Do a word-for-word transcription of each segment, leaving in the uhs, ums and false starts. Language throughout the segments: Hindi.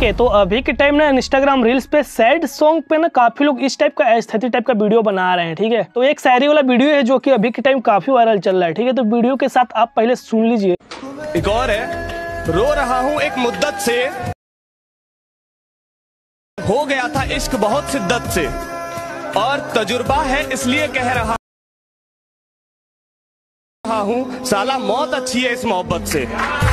ओके तो अभी के टाइम ना इंस्टाग्राम रील्स पे सैड सॉन्ग पे ना काफी लोग इस टाइप का एस्थेटिक टाइप का वीडियो बना रहे हैं। ठीक है, तो एक शायरी वाला वीडियो है जो कि अभी के टाइम काफी वायरल चल रहा है। ठीक है, तो वीडियो के साथ आप पहले सुन लीजिए। एक और है, रो रहा हूँ एक मुद्दत से, हो गया था इश्क बहुत शिद्दत से, और तजुर्बा है इसलिए कह रहा हूँ साला मौत अच्छी है इस मोहब्बत से।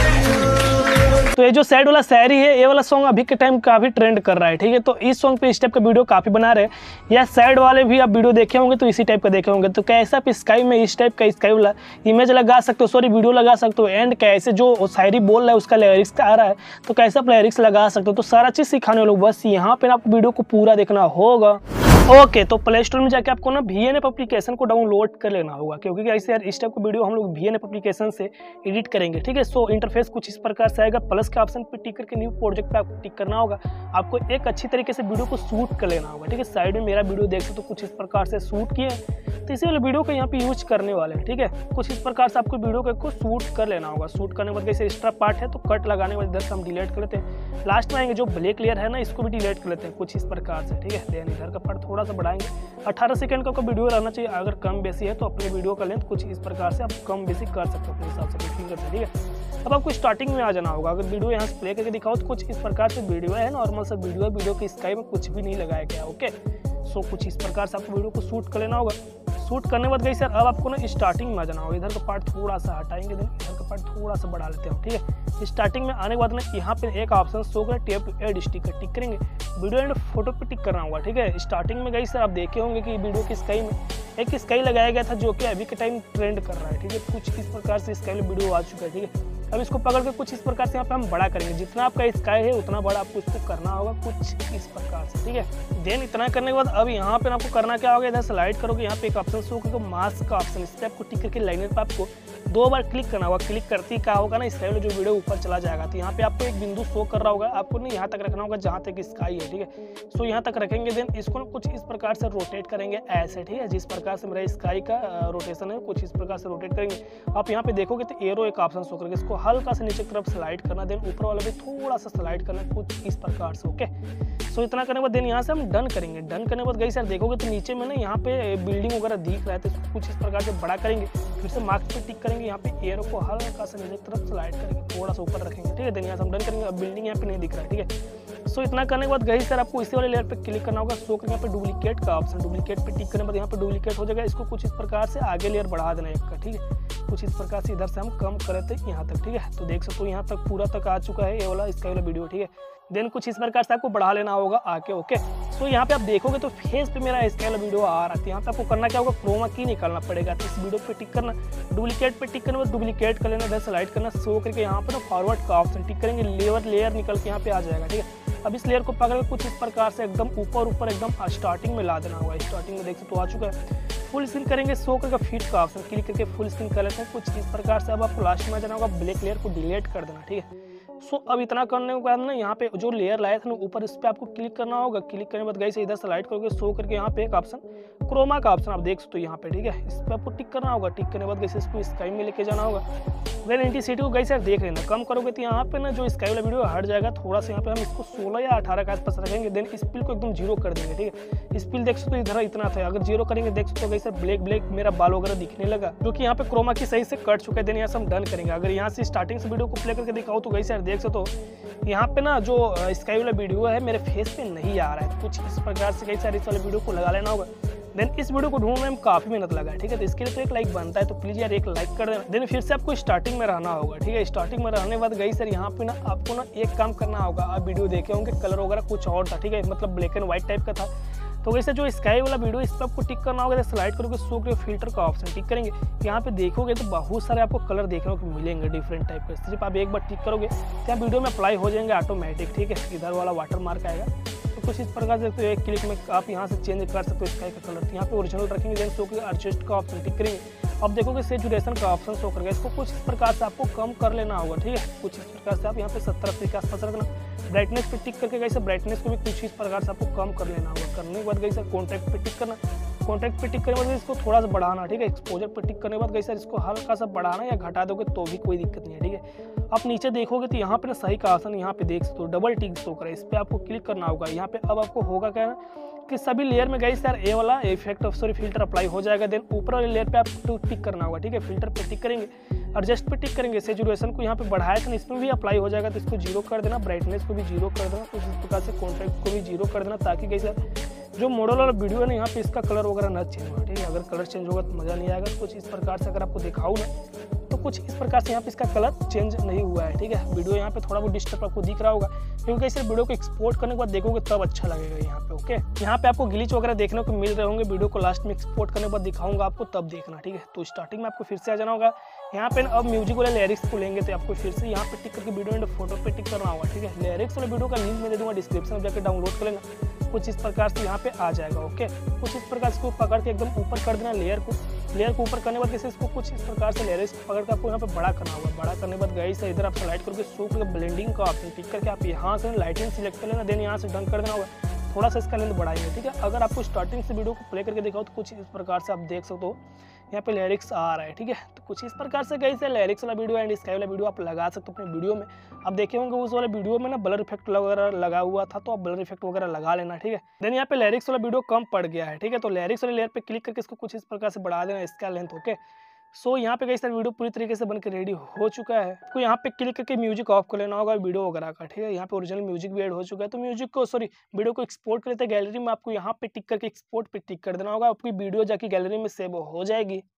तो ये जो सैड वाला शायरी है, ये वाला सॉन्ग अभी के टाइम काफी ट्रेंड कर रहा है। ठीक है, तो इस सॉन्ग पे इस टाइप का वीडियो काफी बना रहे हैं, या सैड वाले भी आप वीडियो देखे होंगे तो इसी टाइप का देखे होंगे। तो कैसे आप स्काई में इस टाइप का स्काई वाला इमेज लगा सकते हो, सॉरी वीडियो लगा सकते हो, एंड कैसे जो शायरी बोल रहा है उसका लिरिक्स आ रहा है तो कैसे आप लिरिक्स लगा सकते हो। तो सारा चीज सिखाने वाले, बस यहाँ पे आपको वीडियो को पूरा देखना होगा। ओके, तो प्ले स्टोर में जाके आपको ना वी एन एफ एप्लीकेशन को डाउनलोड कर लेना होगा, क्योंकि ऐसे यार इस टाइप को वीडियो हम लोग वी एन एफ एप्लीकेशन से एडिट करेंगे। ठीक है, सो इंटरफेस कुछ इस प्रकार से आएगा, प्लस के ऑप्शन पे टिक करके न्यू प्रोजेक्ट पे आपको टिक करना होगा। आपको एक अच्छी तरीके से वीडियो को शूट कर लेना होगा। ठीक है, साइड में मेरा वीडियो देख सकते हो, कुछ इस प्रकार से शूट किए, तो इसी वाले वीडियो को यहाँ पे यूज करने वाले हैं। ठीक है, कुछ इस प्रकार से आपको वीडियो को शूट कर लेना होगा। शूट करने के बाद जैसे एक्स्ट्रा पार्ट है तो कट लगाने के बाद इधर से हम डिलीट कर लेते हैं। लास्ट में आएंगे जो ब्लैक लेयर है ना, इसको भी डिलीट कर लेते हैं कुछ इस प्रकार से। ठीक है, देन इधर का पार्ट थोड़ा सा बढ़ाएंगे, अठारह सेकंड का वीडियो रहना चाहिए। अगर कम बेसी है तो अपने वीडियो का लेंथ कुछ इस प्रकार से आप कम बेसी कर सकते हो अपने हिसाब से, फिंगर से। ठीक है, अब आपको स्टार्टिंग में आ जाना होगा। अगर वीडियो यहाँ से प्ले करके दिखाओ तो कुछ इस प्रकार से वीडियो है, नॉर्मल सा वीडियो है, वीडियो के स्काई में कुछ भी नहीं लगाया गया। ओके, सो कुछ इस प्रकार से आपको वीडियो को शूट कर लेना होगा। शूट करने के बाद गई सर अब आपको ना स्टार्टिंग में आ जाना होगा। इधर का पार्ट थोड़ा सा हटाएंगे, देन इधर का पार्ट थोड़ा सा बढ़ा लेते हैं। ठीक है, स्टार्टिंग में आने के बाद ना यहाँ पे एक ऑप्शन शो कर tap to add sticker, tick करेंगे, वीडियो एंड फोटो पे टिक करना होगा। ठीक है, स्टार्टिंग में गई सर आप देखे होंगे कि वीडियो की स्काई में एक स्काई लगाया गया था जो कि अभी के टाइम ट्रेंड कर रहा है। ठीक है, कुछ इस प्रकार से स्काई में वीडियो आ चुका है। ठीक है, अब इसको पकड़ के कुछ इस प्रकार से यहाँ पे हम बड़ा करेंगे, जितना आपका स्काई है उतना बड़ा आपको इसको करना होगा कुछ इस प्रकार से। ठीक है, देन इतना करने के बाद अब यहाँ पे आपको करना क्या होगा, इधर स्लाइड करोगे, यहाँ पे एक ऑप्शन शो करके मास्क का ऑप्शन, इस पर आपको टिक करके लाइनर पे आपको दो बार क्लिक करना होगा। क्लिक करते ही क्या होगा ना, इस जो वीडियो ऊपर चला जाएगा। तो यहाँ पे आपको एक बिंदु शो कर रहा होगा, आपको ना यहाँ तक रखना होगा जहाँ तक स्काई है। ठीक है, सो यहाँ तक रखेंगे, देन इसको ना कुछ इस प्रकार से रोटेट करेंगे ऐसे। ठीक है, जिस प्रकार से मेरा स्काई का रोटेशन है कुछ इस प्रकार से रोटेट करेंगे। आप यहाँ पे देखोगे तो एरो एक ऑप्शन शो करके इसको हल्का से नीचे की तरफ स्लाइड करना, देन ऊपर वाला भी थोड़ा सा स्लाइड करना कुछ इस प्रकार से। ओके, सो इतना करने के बाद देन यहाँ से हम डन करेंगे। डन करने के बाद गई सर देखोगे तो नीचे में ना यहाँ पे बिल्डिंग वगैरह दिख रहा है, तो कुछ इस प्रकार से बड़ा करेंगे, फिर से मार्क्स पे टिक करेंगे, यहाँ पे एरो को हल्का सा नीचे की तरफ स्लाइड करेंगे, थोड़ा सा ऊपर रखेंगे। ठीक है, देन यहाँ से हम डन करेंगे। अब बिल्डिंग यहाँ पे नहीं दिख रहा है। ठीक है, सो इतना करने के बाद गई सर आपको इसी वाले लेयर पे क्लिक करना होगा, शो करके यहाँ पे डुप्लीकेट का ऑप्शन, डुप्लीकेट पे टिक करने के बाद यहाँ पे डुप्लीकेट हो जाएगा। इसको कुछ इस प्रकार से आगे लेयर बढ़ा देना एक का। ठीक है, कुछ इस प्रकार से इधर से हम कम करे थे यहाँ तक। ठीक है, तो देख सकते हो यहाँ तक पूरा तक आ चुका है ये वाला इसका वाला वीडियो। ठीक है, देन कुछ इस प्रकार से आपको बढ़ा लेना होगा आके। ओके, सो यहाँ पे आप देखोगे तो फेस पे मेरा इसका वाला वीडियो आ रहा है। यहाँ पे आपको करना क्या होगा, क्रोमा की निकालना पड़ेगा। तो इस वीडियो पे टिक करना, डुप्लीकेट पे टिक करने बाद डुप्लीकेट कर लेना, इधर स्लाइड करना, शो करके यहाँ पे ना फॉरवर्ड का ऑप्शन टिक करेंगे, लेयर लेयर निकल के यहाँ पे आ जाएगा। ठीक है, अब इस लेयर को पकड़ के कुछ इस प्रकार से एकदम ऊपर ऊपर एकदम स्टार्टिंग में ला देना होगा। स्टार्टिंग में देख सकते हो आ चुका है। फुल स्क्रीन करेंगे, शो करके फिट का ऑप्शन क्लिक करके फुल स्क्रीन कर लेते हैं कुछ इस प्रकार से। अब आपको लास्ट में जाना होगा, ब्लैक लेयर को डिलीट कर देना। ठीक है, सो अब इतना करने के बाद ना यहाँ पे जो लेयर लाया था ना ऊपर, इस पर आपको क्लिक करना होगा। क्लिक करने के बाद गई से इधर स्लाइड करोगे, शो करके यहाँ पे एक ऑप्शन क्रोमा का ऑप्शन आप देख सकते हो यहाँ पे। ठीक है, इस पर आपको टिक करना होगा। टिक करने के बाद गई से इसको स्काई में लेके जाना होगा। वेल इंटेंसिटी को गई से देख लेना, कम करोगे तो यहाँ पे ना जो स्काई वाला वीडियो हट जाएगा थोड़ा सा। यहाँ पे हम इसको सोलह या अठारह के आसपास रखेंगे, देन स्पीड को एकदम जीरो कर देंगे। ठीक है, स्पीड देख सकते हो इधर इतना था, अगर जीरो करेंगे देख सकते हो गई से ब्लैक ब्लैक मेरा बाल वगैरह दिखने लगा, जो कि यहाँ पे क्रोमा की सही से कट चुका है। देन यहाँ से हम डन करेंगे। अगर यहाँ से स्टार्टिंग से वीडियो को प्ले करके दिखाओ तो गई से देख सकते हो यहाँ पे ना जो स्काई वाला वीडियो है मेरे फेस पे नहीं आ रहा है। कुछ इस प्रकार से कई सारे इस वाले वीडियो को लगा लेना होगा। देन इस वीडियो को ढूंढने में काफी मेहनत लगा है। ठीक है, तो इसके लिए तो एक लाइक बनता है, तो प्लीज यार एक लाइक कर देना। देन फिर से आपको स्टार्टिंग में रहना होगा। ठीक है, स्टार्टिंग में रहने के बाद गई सर यहाँ पे ना आपको ना एक काम करना होगा। आप वीडियो देखे होंगे कलर वगैरह कुछ और था। ठीक है, मतलब ब्लैक एंड व्हाइट टाइप का था। तो वैसे जो स्काई वाला वीडियो इस पर आपको टिक करना होगा, स्लाइड करोगे, शो करोगे, फिल्टर का ऑप्शन टिक करेंगे। यहाँ पे देखोगे तो बहुत सारे आपको कलर देखने को मिलेंगे डिफरेंट टाइप के। सिर्फ आप एक बार टिक करोगे तो यहाँ वीडियो में अप्लाई हो जाएंगे ऑटोमेटिक। ठीक है, इधर वाला वाटर मार्क आएगा, तो कुछ इस प्रकार से तो एक क्लिक में आप यहाँ से चेंज कर सकते हो स्काई का कलर। यहाँ पे ओरिजिनल रखेंगे, देन शो करके एडजस्ट का ऑप्शन टिक करेंगे। अब देखोगे सेचुरेशन का ऑप्शन शो करके इसको कुछ इस प्रकार से आपको कम कर लेना होगा। ठीक है, कुछ इस प्रकार से आप यहाँ पे सत्तर अस्सी के आसपास रखना। ब्राइटनेस पे टिक करके गई ब्राइटनेस को भी कुछ इस प्रकार से आपको कम कर लेना होगा। करने के बाद गई सर कॉन्ट्रैक्ट पे टिक करना, कॉन्ट्रैक्ट पे टिक करने के बाद इसको थोड़ा सा बढ़ाना, ठीक है। एक्सपोजर पे टिक करने के बाद गाइस इसको हल्का सा बढ़ाना या घटा दोगे तो भी कोई दिक्कत नहीं है, ठीक है। आप नीचे देखोगे तो यहाँ पे ना सही का आसन यहाँ पे देख सकते हो, डबल टिक शो करे, इस पर आपको क्लिक करना होगा। यहाँ पे अब आपको होगा क्या कि सभी लेयर में गाइस यार ए वाला effect of sorry filter apply हो जाएगा। देन ऊपर वाले लेयर पे आपको टिक करना होगा, ठीक है। फिल्टर पे टिक करेंगे, एडजस्ट पे टिक करेंगे, सैचुरेशन को यहाँ पे बढ़ाया था इसमें भी अप्लाई हो जाएगा, तो इसको जीरो कर देना, ब्राइटनेस को भी जीरो कर देना, तो इस प्रकार से कॉन्ट्रैक्ट को भी जीरो कर देना, ताकि गाइस यार जो मॉडल वाला वीडियो है ना यहाँ पे इसका कलर वगैरह ना चेंज हो, ठीक है। अगर कलर चेंज होगा तो मज़ा नहीं आएगा। कुछ इस प्रकार से अगर आपको दिखाऊँ ना तो कुछ इस प्रकार से यहाँ पे इसका कलर चेंज नहीं हुआ है, ठीक है। वीडियो यहाँ पे थोड़ा बहुत डिस्टर्ब आपको दिख रहा होगा, क्योंकि इसे वीडियो को एक्सपोर्ट करने के बाद देखोगे तब अच्छा लगेगा यहाँ पे, ओके। यहाँ पे आपको ग्लिच वगैरह देखने को मिल रहे होंगे, वीडियो को लास्ट में एक्सपोर्ट करने के बाद दिखाऊंगा आपको, तब देखना, ठीक है। तो स्टार्टिंग में आपको फिर से आ जाना होगा। यहाँ पे अब म्यूजिक वाले लिरिक्स को लेंगे तो आपको फिर से यहाँ पे टिक करके वीडियो एंड फोटो पे टिक करना होगा, ठीक है। लिरिक्स वाले वीडियो का लिंक मैं दे दूंगा डिस्क्रिप्शन में, जाकर डाउनलोड कर लेना। कुछ इस प्रकार से यहाँ पे आ जाएगा, ओके। कुछ इस प्रकार से इसको पकड़ के एकदम ऊपर कर देना लेयर को। लेयर को ऊपर करने के बाद जैसे इसको कुछ इस प्रकार से लेयर को पकड़ के आपको यहाँ पे बड़ा करना होगा। बड़ा करने के बाद गाइस इधर आप स्लाइड करके शो करके ब्लेंडिंग का ऑप्शन टिक करके आप यहाँ से लाइटिंग सिलेक्ट कर लेना, देन यहाँ से डन कर देना होगा। थोड़ा सा इसका लेंथ बढ़ाएंगे, ठीक है। अगर आपको स्टार्टिंग से वीडियो को प्ले करके दिखाओ तो कुछ इस प्रकार से आप देख सकते हो यहाँ पे लिरिक्स आ रहा है, ठीक है। तो कुछ इस प्रकार से गाइस लिरिक्स वाला वीडियो एंड स्काई वाला वीडियो आप लगा सकते हो अपने वीडियो में। आप देखे होंगे उस वाले वीडियो में ना ब्लर इफेक्ट वगैरह लगा हुआ था, तो आप ब्लर इफेक्ट वगैरह लगा लेना, ठीक है। देन यहाँ पे लिरिक्स वाला वीडियो कम पड़ गया है, ठीक है। तो लिरिक्स वाले लेयर पे क्लिक करके इसको कुछ इस प्रकार से बढ़ा देना इसका लेंथ, ओके। सो यहाँ पे गाइस वीडियो पूरी तरीके से बनकर रेडी हो चुका है। आपको यहाँ पे क्लिक करके म्यूजिक ऑफ कर लेना होगा वीडियो वगैरह का, ठीक है। यहाँ पे ओरिजिनल म्यूजिक भी ऐड हो चुका है। तो म्यूजिक को सॉरी वीडियो को एक्सपोर्ट कर लेते हैं गैलरी में, आपको यहाँ पे टिक करके एक्सपोर्ट पे टिक कर देना होगा। आपकी वीडियो जाके गैलरी में सेव हो जाएगी।